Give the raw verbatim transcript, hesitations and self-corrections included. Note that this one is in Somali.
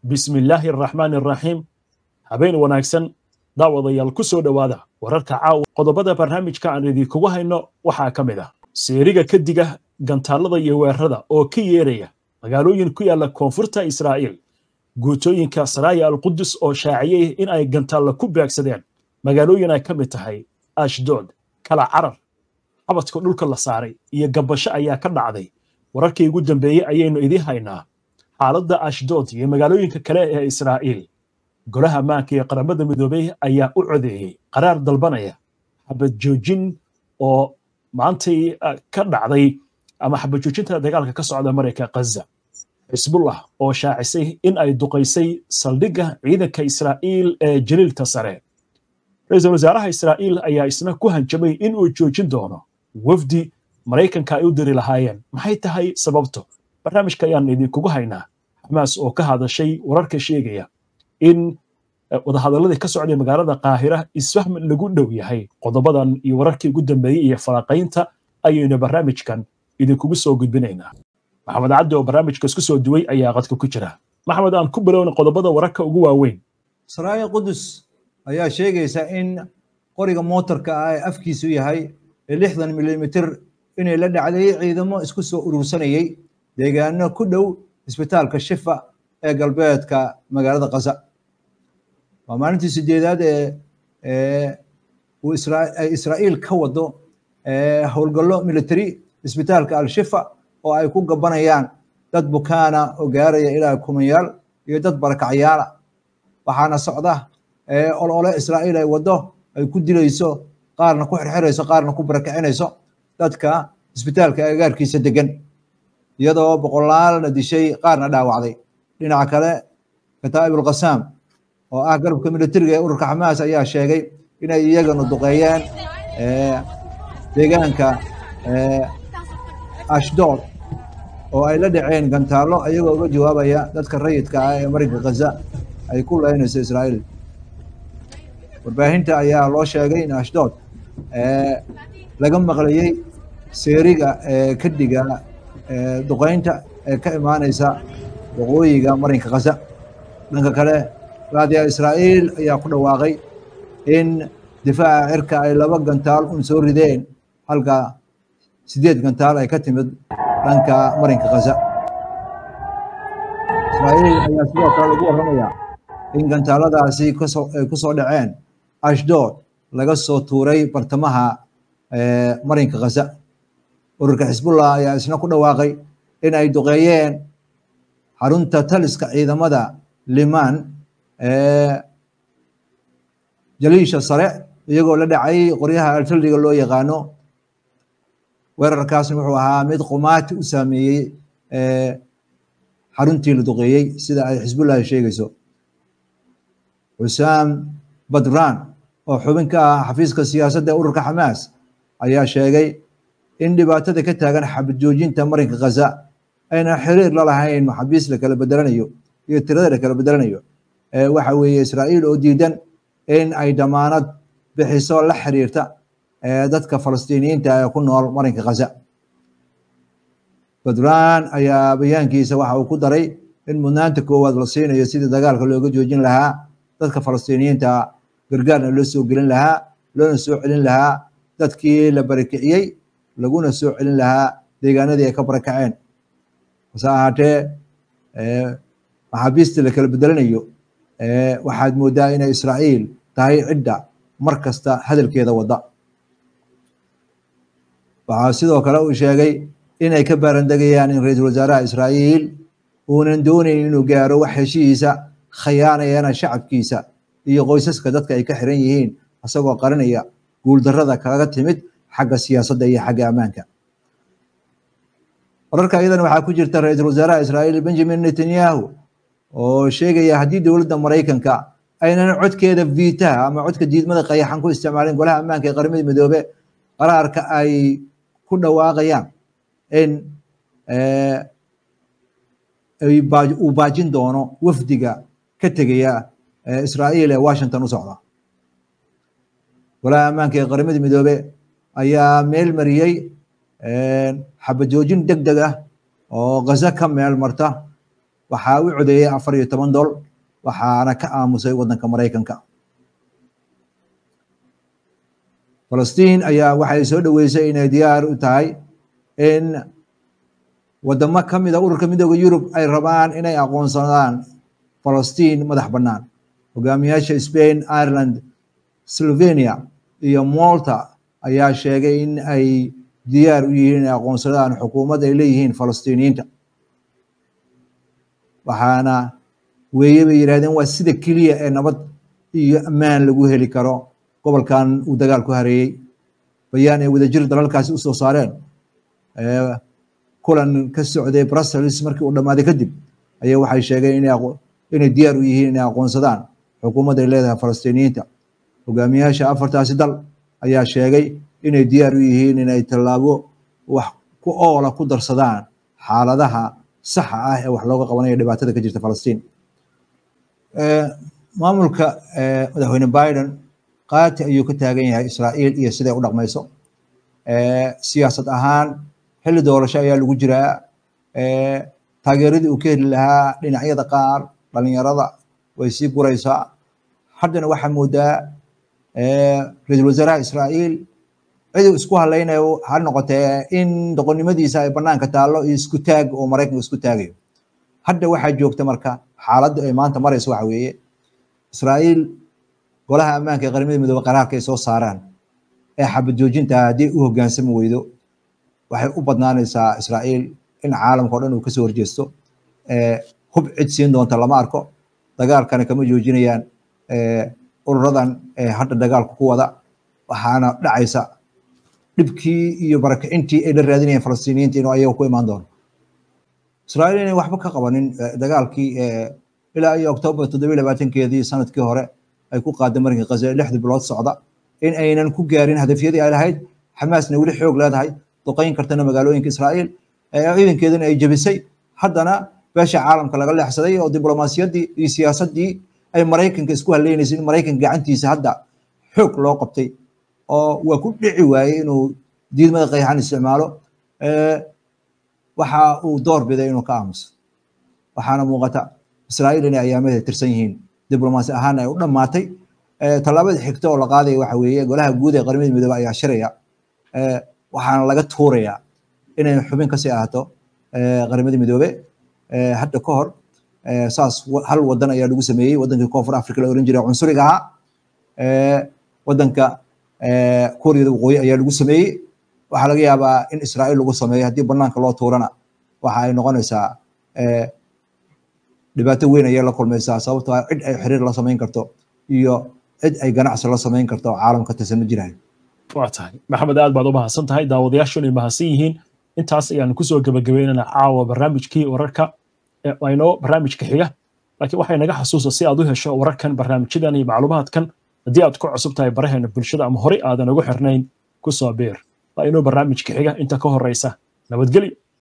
بسم الله الرحمن الرحيم habeen wanaagsan daawadayaal ku soo dhawaada wararka caawa qodobada barnaamijka aan idinkugu hayno waxaa ka mid ah seeriga ka diga gantaalada iyo weerarada oo ka yeeraya magaalooyin ku yaala koonfurta Israa'iil guutooyinka Saraaya al-Qudus oo shaaciyay in ay gantaalo ku beegsadeen magaalooyin ay ka mid tahay Ashdod kala carar abadka dhulka la saaray iyo gabasho ayaa ka dhacday wararkii ugu dambeeyay ayaynu idin haynaa xaaladda Ashdod iyo magaalooyinka kale ee Israa'iil golaha maanka ee qaramada midoobay ayaa u codeeyay qaraar dalbanaya xabad joojin oo maantay ka dhacday ama xabad joojinta dagaalka ka socda Mareykanka Gaza Hezbollah oo shaacisay in ay duqeysay saldhigga ciidanka Israa'iil ee Jaliilta Sare ra'iisul wasaaraha Israa'iil ayaa isna ku hanjamay in uu joojin doono wafdi Mareykanka ay u diri lahaayeen maxay tahay sababto barnaamijka ayaan idinkugu haynaa Xamaas oo ka hadashay wararka sheegaya in wadahadaladii ka socday magaalada Qaahira isfahm lagu dhow yahay qodobadan iyo wararkii ugu dambeeyay iyo falanqaynta ayaynu barnaamijkan idinkugu soo gudbinaynaa maxamed cabdi oo barnaamijka isku soo duway ayaa qadka ku jira maxamed aan ku bilowna qodobada wararka ugu waaweyn Saraaya Qudus ayaa sheegaysa in qoriga mootarka ah ee afkiisu yahay lixdan milimitir inay la dhacday ciidamo isku soo urursanayay deegaano ku dhow isbitaalka Shifa ee galbeedka magaalada Gaza waa maalintii sideedaad ee uu Israa'iil ka wado howlgallo military isbitaalka Al-Shifa oo ay ku gabanayaan dad bukaana oo gaaraya ilaa kumanyaal iyo dad barakacyaal waxaana socda olole Israa'iil ay wado ay ku dilayso qaarna ku xirxirayso qaarna ku barakacinayso dadka isbitaalka agagaarkiisa degan iyadoo boqolaalna dishay qaarna dhaawacday dhinaca kale Kataib al-Qassam oo ah garabka militariga ee ururka Xamaas ayaa sheegay inay iyagana duqeeyeen ee deegaanka ee Ashdod oo ay la dhaceen gantaalo ayagoo uga jawaabaya dadka rayidka ah ee Mareykanka Gaza ay ku leeynayso Israa'iil warbaahinta ayaa loo sheegay in Ashdod ee laga maqlayay seeriga ee ka diga ee duqeynta ee ka imaanaysa waqooyiga Mareykanka Gaza dhanka kale raadiyaha Israa'iil ayaa ku dhawaaqay in difaaca cirka ay laba gantaal un soo rideen halka sideed gantaal ay ka timid dhanka Mareykanka Gaza Israa'iil ayaa sidoo kale lagu warramaya in gantaaladaasi ku soo dhaceen Ashdod laga soo tuuray bartamaha ee Mareykanka Gaza ururka Hezbollah ayaa isna ku dhawaaqay in ay duqeeyeen xarunta taliska ciidamada Liman ee Jaliisha Sare iyagoo la dhacay qoryaha artilleriga loo yaqaano weerarkaasna wuxuu ahaa mid qumaati u saameeyay ee xaruntii la duqeeyay sida ay Hezbollah sheegayso Hussam Badran oo xubin ka ah xafiiska siyaasadda ururka Xamaas ayaa sheegay in dhibaatada ka taagan xabad joojinta Mareykanka Gaza ayna xiriir la lahayn maxaabiis la kala bedelanayo iyo tirada la kala bedelanayo ee waxa weeye Israa'iil oo diidan in ay damaanad bixiso la xiriirta ee dadka Falastiiniyiinta ee ku nool Mareykanka Gaza Badran ayaa bayaankiisa waxa uu ku daray in mudnaanta koowaad la siinayo sidii dagaalka looga joojin lahaa dadka Falastiiniyiinta gargaarna loo soo gelin lahaa loona soo celin lahaa dadkii la barakiciyay laguna soo celin lahaa deegaanadii ay ka barakaceen hase ahaatee maxaabiista la kala bedelanayo waxaad moodaa inay Israa'iil tahay cidda mar kasta hadalkeeda wada waxaa sidoo kale uu sheegay inay ka baarandegayaan in ra'iisul wasaaraha Israa'iil uunan doonayn inuu gaaro wax heshiisa khiyaanayana shacabkiisa iyo qoysaska dadka ay ka xiran yihiin asagoo qarinaya guuldarrada kaga timid xagga siyaasadda iyo xagga ammaanka wararka iyadana waxaa ku jirta ra'iisul wasaaraha Israa'iil Benjamin Netanyahu oo sheegaya haddii dowladda Mareykanka aynan codkeeda viitaha ama codka diidmada qayaxan ku isticmaalin golaha ammaanka ee qaramada midoobay qaraarka ay ku dhawaaqayaan in ay uu baajin doono wafdiga ka tegaya Israa'iil ee Washington u socda golaha ammaanka ee qaramada midoobay ayaa meel mariyay xabad joojin degdeg ah oo Gaza ka meel marta waxaa u codeeyay afar iyo toban dol waxaana ka aamusay waddanka Maraykanka. Falastiin ayaa waxay soo dhaweysay inay diyaar u tahay in wadamo ka mid ah ururka midowga Yurub ay rabaan inay aqoonsadaan Falastiin madax bannaan. Hogaamiyaasha Spain, Ireland, Slovenia iyo Malta ayaa sheegay in ay diyaar u yihiin inay aqoonsadaan xukuumad ay leeyihiin Falastiiniyiinta. waxaana weeye bay yiraahdeen waa sida kaliya ee nabad iyo ammaan lagu heli karo gobolkan uu dagaal ku hareeyay. bayaan ay wadajir dalalkaasi u soo saareen ee kulan ka socday Brussels markii uu dhamaaday kadib ayaa waxay sheegeen inay inay diyaar u yihiin inay aqoonsadaan xukuumadda ay leedahay Falastiiniyiinta. hogaamiyaasha afartaasi dal ayaa sheegay inay diyaar u yihiin inay tallaabo wax ku oola ku darsadaan xaaladaha saxa ah ee wax looga qabanayo dhibaatada ka jirta Falastiin. ee maamulka madaxweyne Biden qaati ayuu ka taagan yahay Israa'iil iyo sida ay u dhaqmayso. ee siyaasad ahaan xilli doorasho ayaa lagu jiraa. ee taageeradii uu ka heli lahaa dhinacyada qaar dhalinyarada way sii guraysaa. haddana waxaa moodaa ee ra'iisul wasaaraha Israa'iil ciduu isku halaynayo ha noqotee in doqonnimadiisa ay banaanka taalo isku taag oo Maraykanka isku taagayo. hadda waxaa joogta marka xaaladda ay maanta marayso waxa weeye Israa'iil golaha ammaanka ee qaramada midoobay qaraarka ay soo saaraan ee xabad joojinta haddii u hoggaansami weydo waxay u badnaanaysaa Israa'iil in caalamka oo dhan uu ka soo horjeesto. ee hub cid siin doonta lama arko. dagaalkana kama joojinayaan ee ururadan ee hadda dagaalku ku wada. waxaana dhacaysa dhibkii iyo barakicintii ay la raadinayeen Falastiiniyiinta inuu ayaga ku imaan doono. Israa'iil inay waxba ka qabanin dagaalkii ilaa iyo Oktoobar toddoba iyo labaatankeedii sanadkii hore ay ku qaaday marinka Gaza lixda bilood socda in aynan ku gaarin hadafyadii ay lahayd. Xamaasna weli xoog leedahay duqeyn kartana magaalooyinka Israa'iil ee ciidankeedana ay jabisay. haddana beesha caalamka laga leexsaday oo diblomaasiyaddii iyo siyaasaddii ay Maraykanka isku haleynaysay in Maraykanka gacantiisa hadda xoog loo qabtay oo waa ku dhici waayay inuu diidmada qeexan isticmaalo. ee waxa uu door biday inuu ka aamuso. waxaana muuqata Israa'iil inay ayaamada tirsan yihiin diblomaasi ahaan ay u dhamaatay. ee talaabada xigta oo la qaaday waxa weeye golaha guud ee qaramada midoobay ayaa shiraya. ee waxaana laga tuurayaa inay xubin ka sii ahaato ee qaramada midoobay. ee hadda ka hor ee saas hal wadan ayaa lagu sameeyay wadanka Koonfur Afrika la oran jiray cunsuriga ahaa. ee wadanka ee Kooriyada Waqooyi ayaa lagu sameeyay. waxaa laga yaabaa in Israa'iil lagu sameeyo haddii banaanka loo tuurana waxa ay noqonaysaa ee dhibaato weyn ayaa la kulmaysaa sababtoo ah cid ay xiriir la samayn karto iyo cid ay ganacsi la samayn karto caalamka tirsan ma jiraan. waa tahay maxamed aad baad u mahadsan tahay. daawadayaashuna ay mahadsan yihiin. intaas ayaan kusoo gabagabeynana caawa barnaamijkii wararka ee aynoo barnaamijka xiga. laakiin waxay naga xasuusa si aad u hesho wararkan barnaamijyadan iyo macluumaadkan haddii aad ku cusub tahay baraheena bulshada ama horey aadan ugu xirnayn ku soo biir. waa inuu barnaamijka xiga inta ka horeysa nabadgelyo.